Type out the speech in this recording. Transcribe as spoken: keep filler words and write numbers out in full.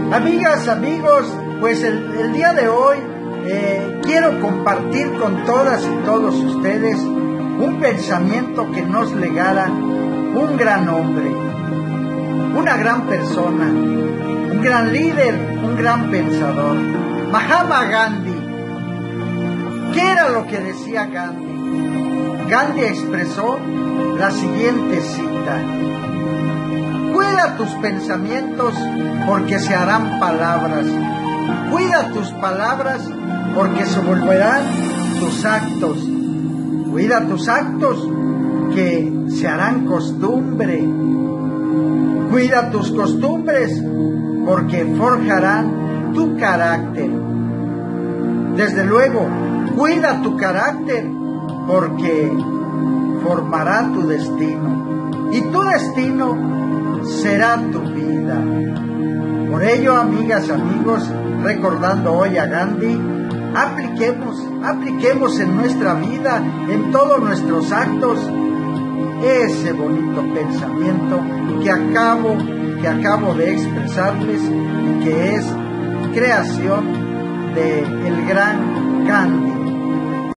Amigas, amigos, pues el, el día de hoy eh, quiero compartir con todas y todos ustedes un pensamiento que nos legara un gran hombre, una gran persona, un gran líder, un gran pensador, Mahatma Gandhi. ¿Qué era lo que decía Gandhi? Gandhi expresó la siguiente cita: cuida tus pensamientos porque se harán palabras. Cuida tus palabras porque se volverán tus actos. Cuida tus actos que se harán costumbre. Cuida tus costumbres porque forjarán tu carácter. Desde luego, cuida tu carácter porque formará tu destino. Y tu destino será tu vida. Por ello, amigas, amigos, recordando hoy a Gandhi, apliquemos, apliquemos en nuestra vida, en todos nuestros actos, ese bonito pensamiento que acabo, que acabo de expresarles y que es creación de el gran Gandhi.